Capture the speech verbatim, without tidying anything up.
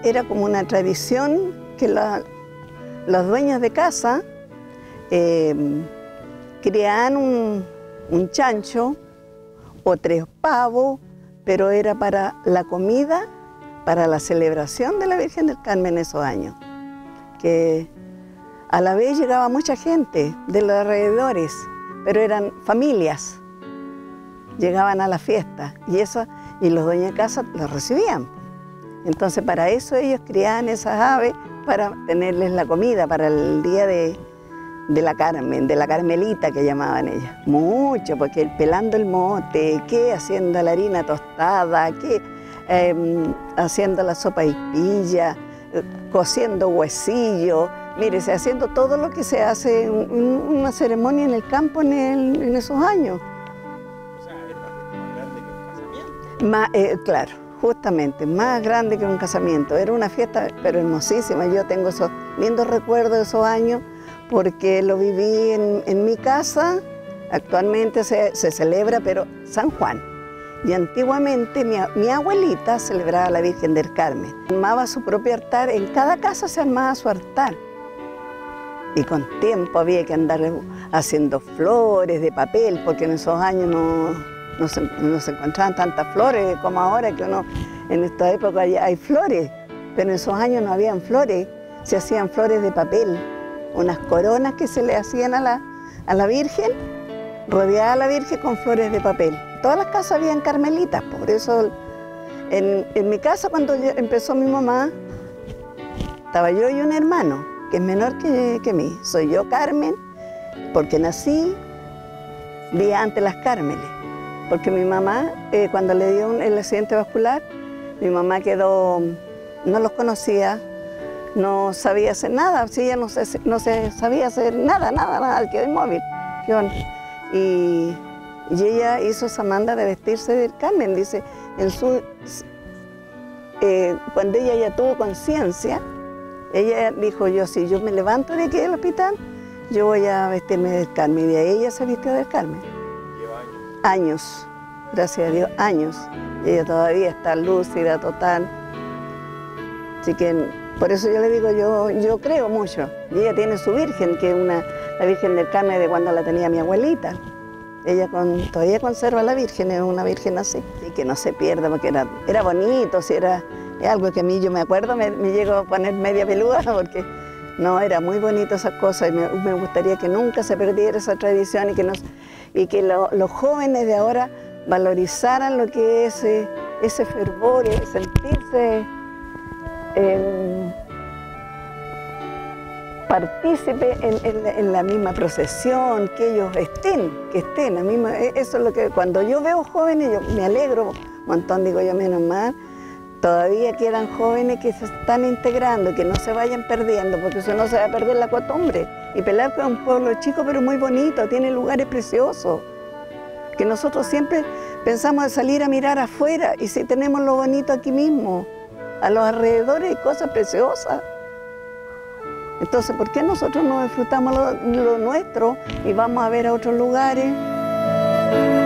era como una tradición que la, los dueños de casa eh, criaban un, un chancho o tres pavos, pero era para la comida, para la celebración de la Virgen del Carmen esos años. Que a la vez llegaba mucha gente de los alrededores, pero eran familias, llegaban a la fiesta y, eso, y los dueños de casa los recibían. Entonces para eso ellos criaban esas aves, para tenerles la comida para el día de, de la Carmen, de la Carmelita que llamaban ellas. Mucho, porque pelando el mote, que haciendo la harina tostada, que eh, haciendo la sopa y pilla, cociendo huesillo, mírese, haciendo todo lo que se hace en una ceremonia en el campo en, el, en esos años. O sea, es más grande que un casamiento. Más, eh, claro, justamente, más grande que un casamiento. Era una fiesta, pero hermosísima. Yo tengo esos lindos recuerdos de esos años porque lo viví en, en mi casa. Actualmente se, se celebra, pero San Juan. Y antiguamente mi, mi abuelita celebraba a la Virgen del Carmen. Armaba su propio altar, en cada casa se armaba su altar. Y con tiempo había que andar haciendo flores de papel, porque en esos años no, no, se, no se encontraban tantas flores como ahora, que uno en esta época ya hay flores, pero en esos años no habían flores, se hacían flores de papel, unas coronas que se le hacían a la, a la Virgen, rodeada a la Virgen con flores de papel. Todas las casas habían carmelitas, por eso en, en mi casa cuando empezó mi mamá, estaba yo y un hermano, que es menor que, que mí. Soy yo Carmen, porque nací día antes las Cármeles, porque mi mamá, eh, cuando le dio un, el accidente vascular, mi mamá quedó, no los conocía, no sabía hacer nada, sí, ella no se, no se sabía hacer nada, nada, nada, quedó inmóvil. Y, y ella hizo esa manda de vestirse del Carmen, dice, en su, eh, cuando ella ya tuvo conciencia, ella dijo, yo si yo me levanto de aquí del hospital, yo voy a vestirme del Carmen, y ella se vistió del Carmen. Lleva años. Años, gracias a Dios, años. Y ella todavía está lúcida, total. Así que por eso yo le digo, yo, yo creo mucho. Y ella tiene su Virgen, que es una, la Virgen del Carmen de cuando la tenía mi abuelita. Ella con, todavía conserva la Virgen, es una Virgen así. Y que no se pierda, porque era, era bonito, si era algo que a mí yo me acuerdo, me, me llego a poner media peluda, porque no, era muy bonito esas cosas. Y me, me gustaría que nunca se perdiera esa tradición y que, nos, y que lo, los jóvenes de ahora valorizaran lo que es ese, ese fervor, sentirse Eh, partícipe en, en, en la misma procesión, que ellos estén, que estén, a mí me, eso es lo que, cuando yo veo jóvenes, yo me alegro un montón, digo yo, menos mal, todavía quedan jóvenes que se están integrando, que no se vayan perdiendo, porque si no se va a perder la costumbre. Y Pelarco es un pueblo chico, pero muy bonito, tiene lugares preciosos, que nosotros siempre pensamos de salir a mirar afuera, y si tenemos lo bonito aquí mismo, a los alrededores hay cosas preciosas. Entonces, ¿por qué nosotros no disfrutamos lo, lo nuestro y vamos a ver a otros lugares?